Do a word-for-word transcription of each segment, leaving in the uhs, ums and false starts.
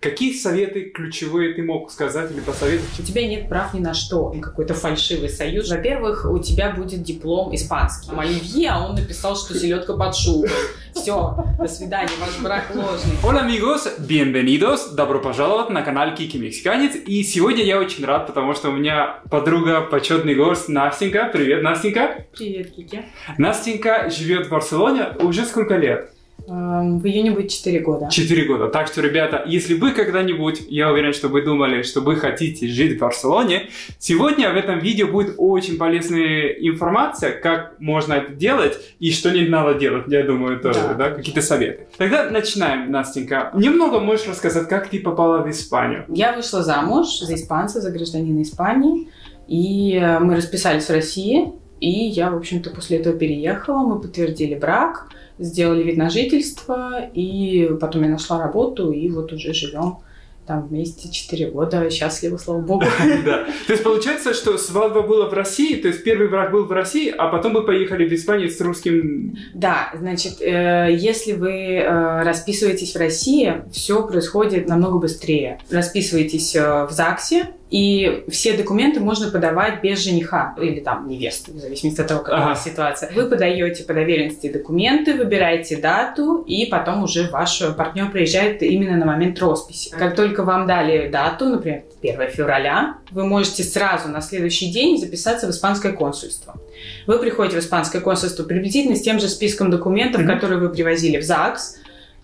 Какие советы ключевые ты мог сказать или посоветовать? У тебя нет прав ни на что. Какой-то фальшивый союз. Во-первых, у тебя будет диплом испанский. Оливье, а он написал, что селедка под шубой. Все, до свидания, ваш брак ложный. Hola amigos, bienvenidos, добро пожаловать на канал Кики Мексиканец. И сегодня я очень рад, потому что у меня подруга, почетный гость Настенька. Привет, Настенька. Привет, Кики. Настенька живет в Барселоне уже сколько лет? В июне будет четыре года. четыре года. Так что, ребята, если вы когда-нибудь, я уверен, что вы думали, что вы хотите жить в Барселоне, сегодня в этом видео будет очень полезная информация, как можно это делать и что не надо делать, я думаю, тоже, да, да? Какие-то советы. Тогда начинаем, Настенька. Немного можешь рассказать, как ты попала в Испанию? Я вышла замуж за испанца, за гражданина Испании, и мы расписались в России, и я, в общем-то, после этого переехала, мы подтвердили брак, сделали вид на жительство, и потом я нашла работу, и вот уже живем там вместе четыре года, счастливы, слава богу. Да. То есть получается, что свадьба была в России, то есть первый брак был в России, а потом вы поехали в Испанию с русским... Да, значит, если вы расписываетесь в России, все происходит намного быстрее. Расписываетесь в ЗАГСе, и все документы можно подавать без жениха или там невесты, в зависимости от того, какая ага. ситуация. Вы подаете по доверенности документы, выбираете дату, и потом уже ваш партнер приезжает именно на момент росписи. Как только вам дали дату, например, первое февраля, вы можете сразу на следующий день записаться в испанское консульство. Вы приходите в испанское консульство приблизительно с тем же списком документов, mm-hmm. которые вы привозили в ЗАГС,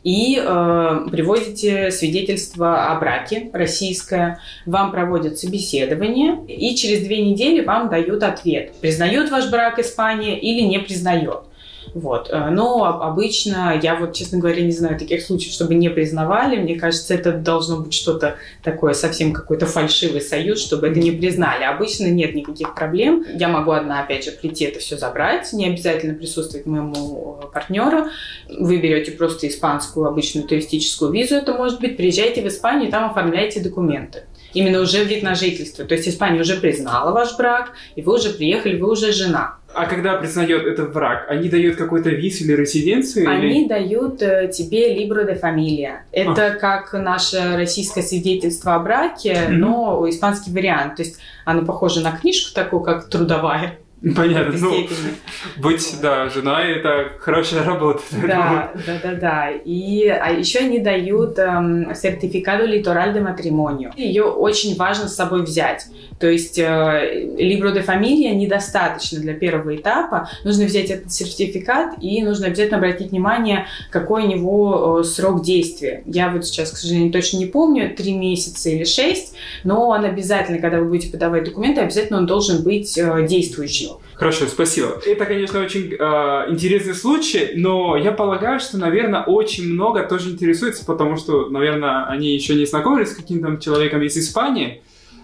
и э, приводите свидетельство о браке российское, вам проводят собеседование, и через две недели вам дают ответ, признает ваш брак Испания или не признает. Вот. Но обычно, я вот, честно говоря, не знаю таких случаев, чтобы не признавали. Мне кажется, это должно быть что-то такое, совсем какой-то фальшивый союз, чтобы это не признали. Обычно нет никаких проблем. Я могу одна, опять же, прийти это все забрать. Не обязательно присутствовать моему партнеру. Вы берете просто испанскую обычную туристическую визу, это может быть. Приезжаете в Испанию, там оформляете документы. Именно уже вид на жительство. То есть Испания уже признала ваш брак, и вы уже приехали, вы уже жена. А когда признает этот брак, они дают какой-то виз или резиденцию? Они или... дают э, тебе libro de familia. Это а. как наше российское свидетельство о браке, mm-hmm. но испанский вариант. То есть оно похоже на книжку такую, как трудовая. Понятно. Ну, быть, да, женой – это хорошая работа. Да, да, да, да. И, а еще они дают эм, сертификат литораль де матримонио. Ее очень важно с собой взять. То есть э, libro de familia недостаточно для первого этапа. Нужно взять этот сертификат и нужно обязательно обратить внимание, какой у него э, срок действия. Я вот сейчас, к сожалению, точно не помню, три месяца или шесть, но он обязательно, когда вы будете подавать документы, обязательно он должен быть э, действующим. Хорошо, спасибо. Это, конечно, очень э, интересный случай, но я полагаю, что, наверное, очень много тоже интересуется, потому что, наверное, они еще не знакомились с каким-то человеком из Испании.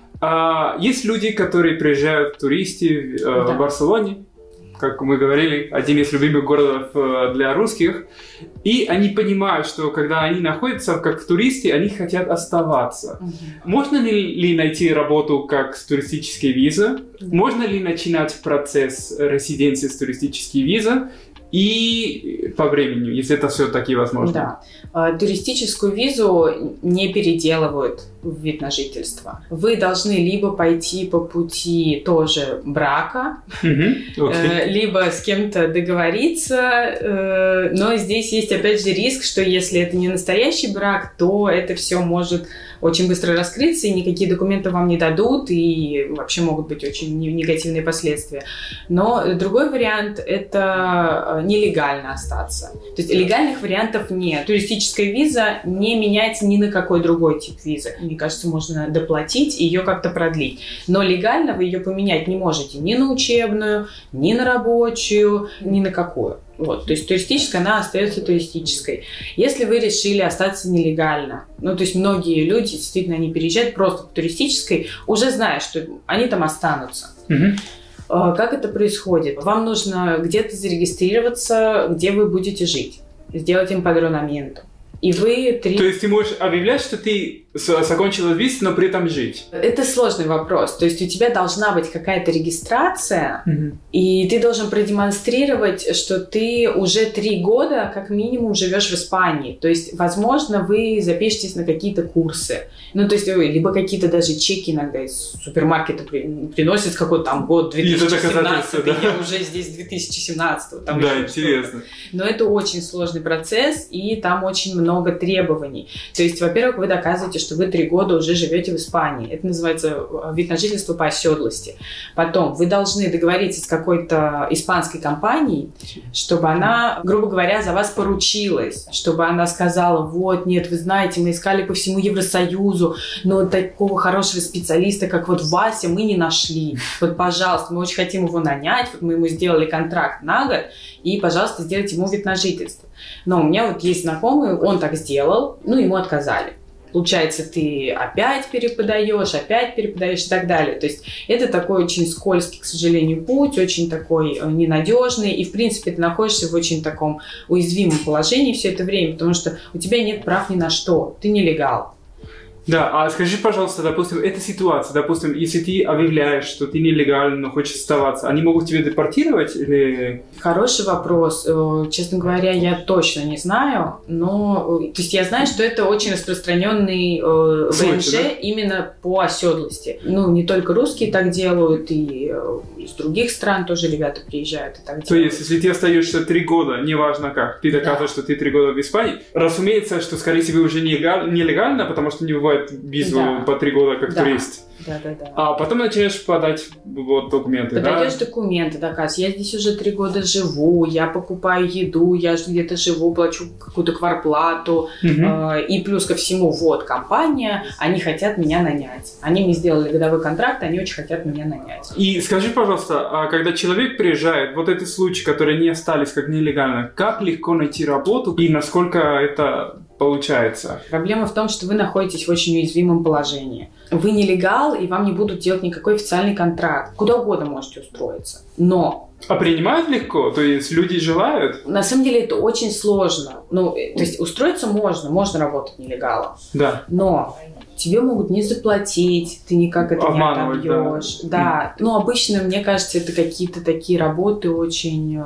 А, есть люди, которые приезжают в туристы э, да. в Барселоне, как мы говорили, один из любимых городов э, для русских, и они понимают, что когда они находятся как в туристе, они хотят оставаться. Угу. Можно ли, ли найти работу как с туристической визой? Да. Можно ли начинать процесс резиденции с туристической визой? И по времени, если это все-таки возможно. Да. Туристическую визу не переделывают в вид на жительство. Вы должны либо пойти по пути тоже брака, mm-hmm. okay. либо с кем-то договориться. Но здесь есть, опять же, риск, что если это не настоящий брак, то это все может очень быстро раскрыться, и никакие документы вам не дадут, и вообще могут быть очень негативные последствия. Но другой вариант – это нелегально остаться. То есть легальных вариантов нет. Туристическая виза не меняется ни на какой другой тип визы. Мне кажется, можно доплатить и ее как-то продлить. Но легально вы ее поменять не можете ни на учебную, ни на рабочую, ни на какую. Вот, то есть туристическая, она остается туристической. Если вы решили остаться нелегально, ну, то есть многие люди, действительно, они переезжают просто по туристической, уже зная, что они там останутся. Mm-hmm. Как это происходит? Вам нужно где-то зарегистрироваться, где вы будете жить, сделать импадронаменто. И вы три... То есть ты можешь объявлять, что ты закончила виз, но при этом жить? Это сложный вопрос. То есть у тебя должна быть какая-то регистрация, угу. и ты должен продемонстрировать, что ты уже три года как минимум живешь в Испании. То есть, возможно, вы запишетесь на какие-то курсы. Ну, то есть, либо какие-то даже чеки иногда из супермаркета приносят какой-то там год две тысячи семнадцатый, да. я уже здесь две тысячи семнадцатый. Там да, интересно. Но это очень сложный процесс, и там очень много требований. То есть, во-первых, вы доказываете, что вы три года уже живете в Испании. Это называется вид на жительство по оседлости. Потом вы должны договориться с какой-то испанской компанией, чтобы она, грубо говоря, за вас поручилась, чтобы она сказала: вот, нет, вы знаете, мы искали по всему Евросоюзу, но такого хорошего специалиста, как вот Вася, мы не нашли. Вот, пожалуйста, мы очень хотим его нанять, вот мы ему сделали контракт на год, и, пожалуйста, сделайте ему вид на жительство. Но у меня вот есть знакомый, он так сделал, ну, ему отказали. Получается, ты опять переподаешь, опять переподаешь и так далее. То есть это такой очень скользкий, к сожалению, путь, очень такой ненадежный. И, в принципе, ты находишься в очень таком уязвимом положении все это время, потому что у тебя нет прав ни на что. Ты нелегал. Да, а скажи, пожалуйста, допустим, эта ситуация, допустим, если ты объявляешь, что ты нелегально, но хочешь оставаться, они могут тебя депортировать или... Хороший вопрос. Честно говоря, я точно не знаю, но... То есть я знаю, что это очень распространенный ВНЖ, да? Именно по оседлости. Ну, не только русские так делают, и из других стран тоже ребята приезжают и так делают. То есть, если ты остаешься три года, неважно как, ты доказываешь, да. что ты три года в Испании, разумеется, что, скорее всего, уже нелегально, потому что не бывает визу да. по три года как да. турист. Да, да, да. А потом начинаешь подать вот, документы, Подаешь да? документы, доказываешь. Я здесь уже три года живу, я покупаю еду, я где-то живу, плачу какую-то квартплату. Угу. Э, и плюс ко всему, вот, компания, они хотят меня нанять. Они мне сделали годовой контракт, они очень хотят меня нанять. И скажи, пожалуйста, а когда человек приезжает, вот эти случаи, которые не остались как нелегально, как легко найти работу и насколько это получается? Проблема в том, что вы находитесь в очень уязвимом положении. Вы нелегал, и вам не будут делать никакой официальный контракт. Куда угодно можете устроиться. Но... А принимают легко? То есть люди желают? На самом деле это очень сложно. Ну, то есть устроиться можно, можно работать нелегалом. Да. Но... тебе могут не заплатить, ты никак это не отобьешь. Да. да. Ну, обычно, мне кажется, это какие-то такие работы очень...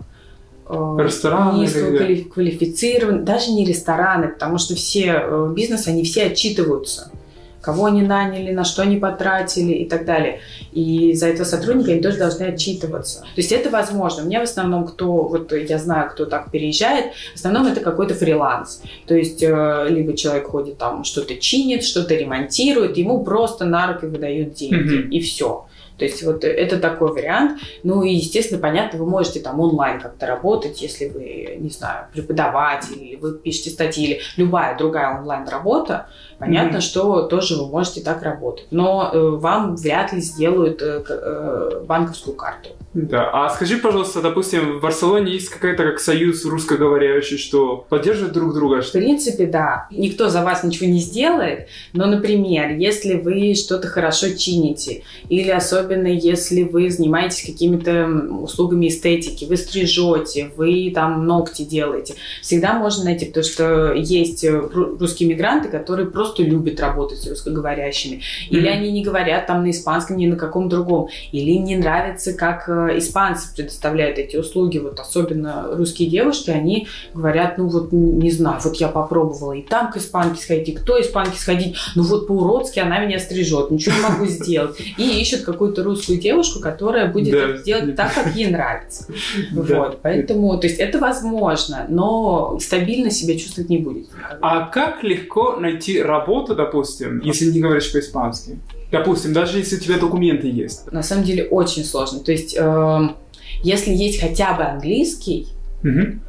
Рестораны, низкоквалифицированные, даже не рестораны, потому что все бизнесы, они все отчитываются, кого они наняли, на что они потратили и так далее. И за этого сотрудника они тоже должны отчитываться. То есть это возможно. У меня в основном, кто, вот я знаю, кто так переезжает, в основном это какой-то фриланс. То есть либо человек ходит там, что-то чинит, что-то ремонтирует, ему просто на руки выдают деньги, mm-hmm. и все. То есть вот это такой вариант. Ну и, естественно, понятно, вы можете там онлайн как-то работать, если вы, не знаю, преподаватель, или вы пишете статьи, или любая другая онлайн-работа. Понятно, mm-hmm. что тоже вы можете так работать. Но э, вам вряд ли сделают э, э, банковскую карту. Да. А скажи, пожалуйста, допустим, в Барселоне есть какая-то как союз русскоговорящий, что поддерживают друг друга? В принципе, да. Никто за вас ничего не сделает. Но, например, если вы что-то хорошо чините, или особенно если вы занимаетесь какими-то услугами эстетики, вы стрижете, вы там ногти делаете, всегда можно найти, потому что есть русские мигранты, которые просто любят работать с русскоговорящими. Или mm-hmm. они не говорят там на испанском, ни на каком другом. Или им не нравится, как испанцы предоставляют эти услуги. Вот особенно русские девушки, они говорят, ну вот не знаю, вот я попробовала и там к испанке сходить, и к той испанке сходить, ну вот по-уродски она меня стрижет, ничего не могу сделать. И ищут какую-то русскую девушку, которая будет да. это делать так, как ей нравится. Да. Вот. Поэтому, то есть это возможно, но стабильно себя чувствовать не будет. А как легко найти работу, допустим, если не говоришь по-испански? Допустим, даже если у тебя документы есть. На самом деле очень сложно. То есть, э, если есть хотя бы английский, угу.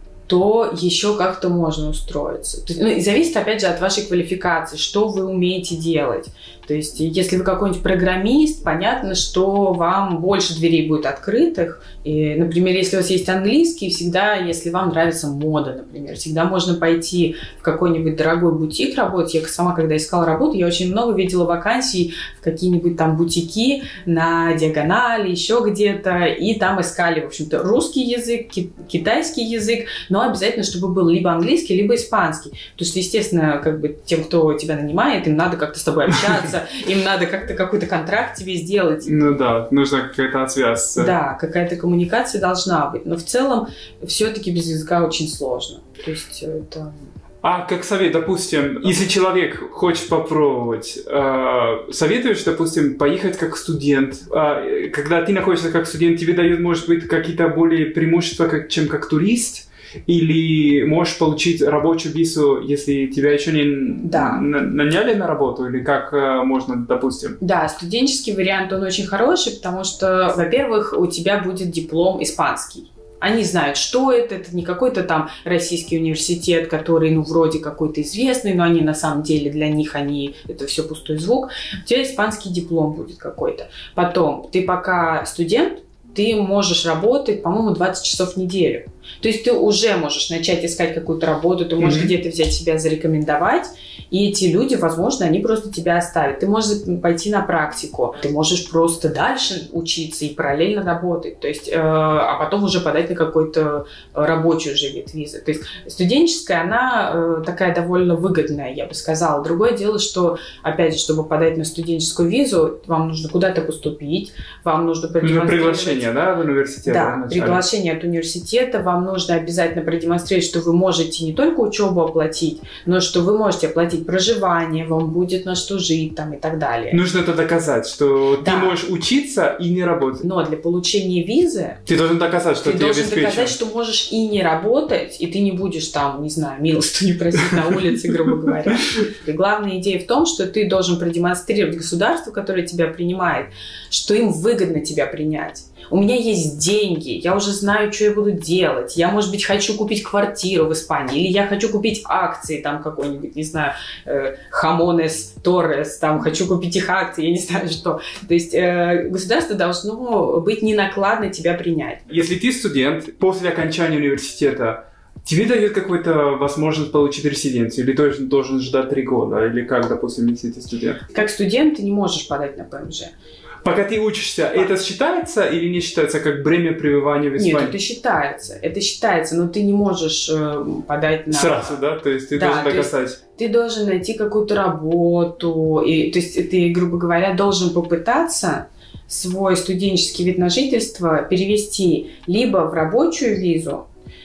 то еще как-то можно устроиться. То есть, ну, и зависит, опять же, от вашей квалификации, что вы умеете делать. То есть, если вы какой-нибудь программист, понятно, что вам больше дверей будет открытых. И, например, если у вас есть английский, всегда, если вам нравится мода, например, всегда можно пойти в какой-нибудь дорогой бутик работать. Я сама, когда искала работу, я очень много видела вакансий в какие-нибудь там бутики на Диагонали, еще где-то, и там искали, в общем-то, русский язык, китайский язык, но но обязательно, чтобы был либо английский, либо испанский. Потому что, естественно, как бы тем, кто тебя нанимает, им надо как-то с тобой общаться, им надо как-то какой-то контракт тебе сделать. Ну да, нужна какая-то отсвязь. Да, какая-то коммуникация должна быть. Но в целом все-таки без языка очень сложно. То есть это... А как совет, допустим, если человек хочет попробовать, э, советуешь, допустим, поехать как студент. Э, когда ты находишься как студент, тебе дают, может быть, какие-то более преимущества, как, чем как турист? Или можешь получить рабочую визу, если тебя еще не да. наняли на работу? Или как э, можно, допустим? Да, студенческий вариант, он очень хороший, потому что, во-первых, у тебя будет диплом испанский. Они знают, что это. Это не какой-то там российский университет, который, ну, вроде какой-то известный, но они на самом деле для них, они, это все пустой звук. У тебя испанский диплом будет какой-то. Потом, ты пока студент, ты можешь работать, по-моему, двадцать часов в неделю. То есть ты уже можешь начать искать какую-то работу, ты можешь mm-hmm. где-то взять себя зарекомендовать, и эти люди, возможно, они просто тебя оставят. Ты можешь пойти на практику, ты можешь просто дальше учиться и параллельно работать, то есть, э, а потом уже подать на какой-то рабочий уже вид визы. То есть студенческая, она э, такая довольно выгодная, я бы сказала. Другое дело, что, опять же, чтобы подать на студенческую визу, вам нужно куда-то поступить, вам нужно продемонстрировать... Приглашение, да, в университет? Да, приглашение от университета, вам нужно обязательно продемонстрировать, что вы можете не только учебу оплатить, но что вы можете оплатить проживание, вам будет на что жить там, и так далее. Нужно это доказать, что да. ты можешь учиться и не работать. Но для получения визы ты должен доказать, что ты, ты должен обеспечен. доказать, что можешь и не работать, и ты не будешь там, не знаю, милостыню просить на улице, грубо говоря. И главная идея в том, что ты должен продемонстрировать государству, которое тебя принимает, что им выгодно тебя принять. У меня есть деньги, я уже знаю, что я буду делать. Я, может быть, хочу купить квартиру в Испании, или я хочу купить акции, там какой-нибудь, не знаю, э, Хамонес, Торрес, там хочу купить их акции, я не знаю что. То есть э, государство должно быть ненакладно тебя принять. Если ты студент, после окончания университета, тебе дают какую-то возможность получить резиденцию, или ты должен ждать три года, или как, допустим, если ты студент? Как студент ты не можешь подать на ПМЖ. Пока ты учишься, да. Это считается или не считается как бремя пребывания в Испании? Нет, это считается. Это считается, но ты не можешь э, подать на... Сразу, да? То есть ты да, должен доказать. Ты должен найти какую-то работу. И, то есть ты, грубо говоря, должен попытаться свой студенческий вид на жительство перевести либо в рабочую визу,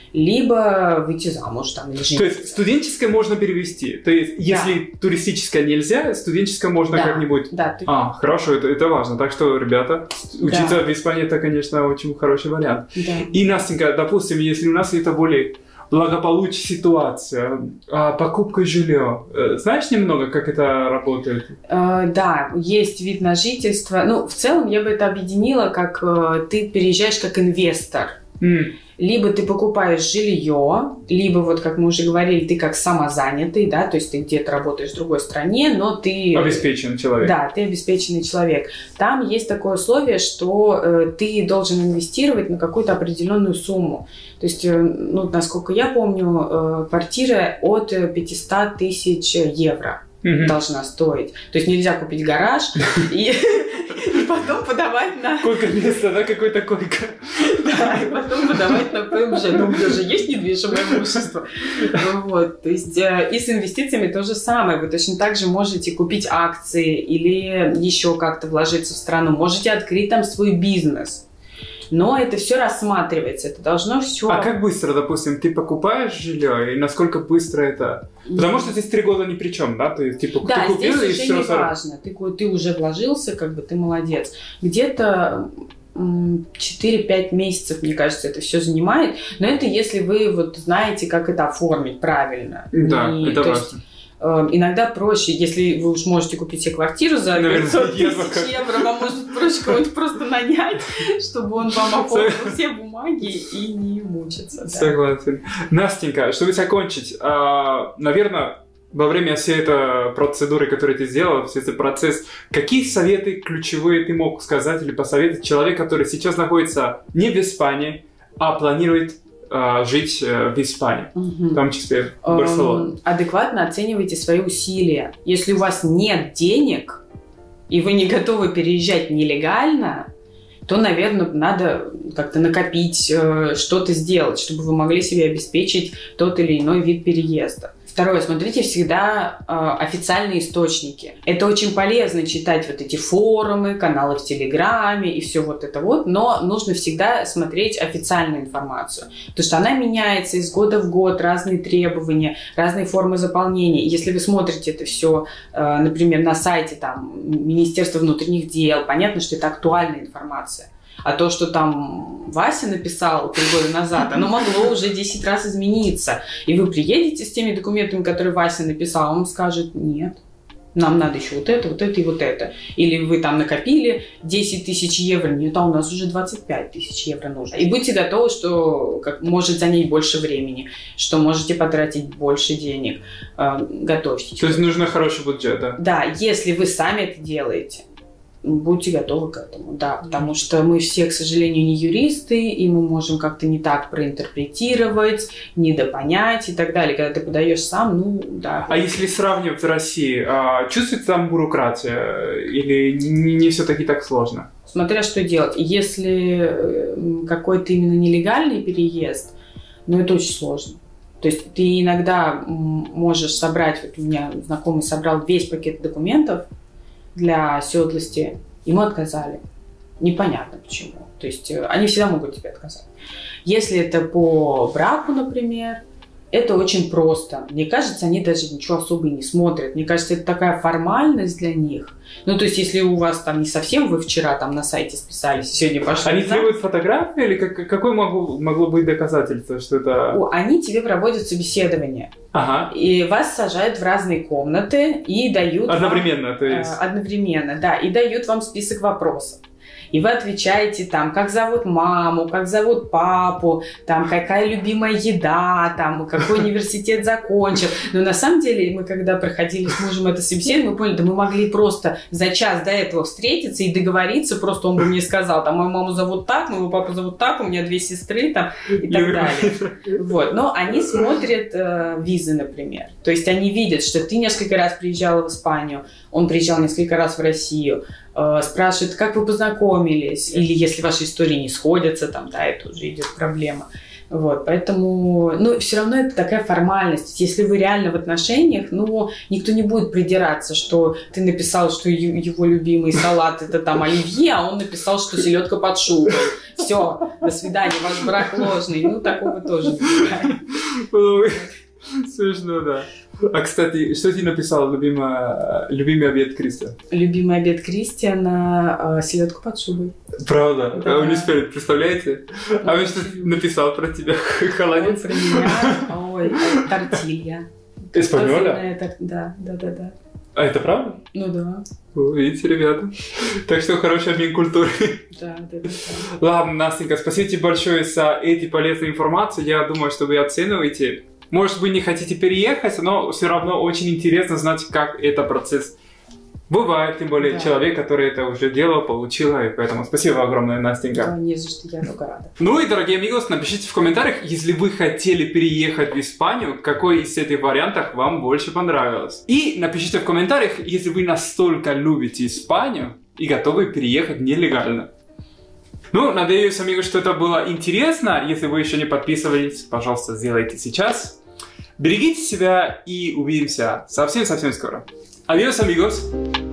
либо выйти замуж там или жениться. То есть студенческое можно перевести. То есть да. Если туристическое нельзя, студенческое можно да. как-нибудь... Да. Ты... А, хорошо, это, это важно. Так что, ребята, учиться да. в Испании это, конечно, очень хороший вариант. Да. И, Настенька, допустим, если у нас это более благополучная ситуация, покупка жилья, знаешь немного, как это работает? Э, да, есть вид на жительство. Ну, в целом я бы это объединила, как э, ты переезжаешь как инвестор. Mm. Либо ты покупаешь жилье, либо, вот как мы уже говорили, ты как самозанятый, да, то есть ты где-то работаешь в другой стране, но ты... Обеспеченный человек. Да, ты обеспеченный человек. Там есть такое условие, что э, ты должен инвестировать на какую-то определенную сумму. То есть, э, ну, насколько я помню, э, квартира от пятьсот тысяч евро mm-hmm. должна стоить. То есть нельзя купить гараж и... И потом подавать на... Койка место, да, какой-то койка. Да, и потом подавать на ПМЖ. Ну, у меня же есть недвижимое имущество. Вот, то есть и с инвестициями то же самое. Вы точно так же можете купить акции или еще как-то вложиться в страну. Можете открыть там свой бизнес. Но это все рассматривается, это должно все... А как быстро, допустим, ты покупаешь жилье, и насколько быстро это? Потому что здесь три года ни при чем, да? Ты, типа, да, ты купил, здесь и уже все не сразу... важно. Ты, ты уже вложился, как бы ты молодец. Где-то четыре-пять месяцев, мне кажется, это все занимает. Но это если вы вот знаете, как это оформить правильно. Да, и, это то важно. Есть, иногда проще, если вы уж можете купить себе квартиру за пятьсот тысяч евро, вам может проще кого-то просто нанять, чтобы он вам оформил все бумаги и не мучиться. Да. Согласен. Настенька, чтобы закончить, наверное, во время всей этой процедуры, которую ты сделала, весь этот процесс, какие советы ключевые ты мог сказать или посоветовать человеку, который сейчас находится не в Испании, а планирует жить в Испании, угу. в том числе в Барселоне? Адекватно оценивайте свои усилия. Если у вас нет денег, и вы не готовы переезжать нелегально, то, наверное, надо как-то накопить, что-то сделать, чтобы вы могли себе обеспечить тот или иной вид переезда. Второе, смотрите всегда э, официальные источники. Это очень полезно читать вот эти форумы, каналы в Телеграме и все вот это вот, но нужно всегда смотреть официальную информацию, потому что она меняется из года в год, разные требования, разные формы заполнения. Если вы смотрите это все, э, например, на сайте там, Министерства внутренних дел, понятно, что это актуальная информация. А то, что там Вася написал три года назад, оно могло уже десять раз измениться. И вы приедете с теми документами, которые Вася написал, он вам скажет: нет, нам надо еще вот это, вот это и вот это. Или вы там накопили десять тысяч евро, нет, а у нас уже двадцать пять тысяч евро нужно. И будьте готовы, что как, может занять больше времени, что можете потратить больше денег. Готовьтесь. То есть нужно хороший бюджет, да? Да, если вы сами это делаете. Будьте готовы к этому, да, потому что мы все, к сожалению, не юристы, и мы можем как-то не так проинтерпретировать, недопонять и так далее. Когда ты подаешь сам, ну, да. А если сравнивать с Россией, чувствуется там бюрократия или не, не все-таки так сложно? Смотря что делать. Если какой-то именно нелегальный переезд, ну, это очень сложно. То есть ты иногда можешь собрать, вот у меня знакомый собрал весь пакет документов для оседлости, ему отказали. Непонятно почему. То есть они всегда могут тебе отказать. Если это по браку, например, это очень просто. Мне кажется, они даже ничего особо и не смотрят. Мне кажется, это такая формальность для них. Ну, то есть, если у вас там не совсем вы вчера там на сайте списались, и сегодня пошли... Они требуют фотографии или как, какое могло, могло быть доказательство, что это... О, они тебе проводят собеседование. Ага. И вас сажают в разные комнаты и дают... Одновременно, вам, то есть... Э, одновременно, да. И дают вам список вопросов. И вы отвечаете там, как зовут маму, как зовут папу, там, какая любимая еда, там, какой университет закончил. Но на самом деле мы, когда проходили с мужем это собеседование, мы поняли, да мы могли просто за час до этого встретиться и договориться, просто он бы мне сказал, там, мою маму зовут так, моего папу зовут так, у меня две сестры, там, и так далее. Вот. Но они смотрят э, визы, например. То есть они видят, что ты несколько раз приезжала в Испанию, он приезжал несколько раз в Россию, спрашивают, как вы познакомились, или если ваши истории не сходятся, там, да, это уже идет проблема. Вот, поэтому, ну, все равно это такая формальность. Если вы реально в отношениях, ну, никто не будет придираться, что ты написал, что его любимый салат это там оливье, а он написал, что селедка под шубой. Все, до свидания, ваш брак ложный. Ну, такого тоже не бывает. Смешно, да. А, кстати, что ты написал, любимый, любимый обед Кристиана? Любимый обед Кристиана – селедку под шубой. Правда? Да. А он не успел, представляете? А он что написал про тебя? Холодец? Про меня? Ой, тортилья. Эспаньоля? Да, да, да, да. А это правда? Ну да. Видите, ребята. Так что хороший обмен культурой. Да, да, да. Ладно, Настенька, спасибо тебе большое за эти полезные информации. Я думаю, что вы оцениваете. Может, вы не хотите переехать, но все равно очень интересно знать, как этот процесс бывает. Тем более да. Человек, который это уже делал, получил. И поэтому спасибо огромное, Настенька. Да, не за что, я только рада. Ну и, дорогие амигос, напишите в комментариях, если вы хотели переехать в Испанию, какой из этих вариантов вам больше понравилось. И напишите в комментариях, если вы настолько любите Испанию и готовы переехать нелегально. Ну, надеюсь, амигос, что это было интересно. Если вы еще не подписывались, пожалуйста, сделайте сейчас. Берегите себя и увидимся совсем-совсем скоро. Adiós, amigos.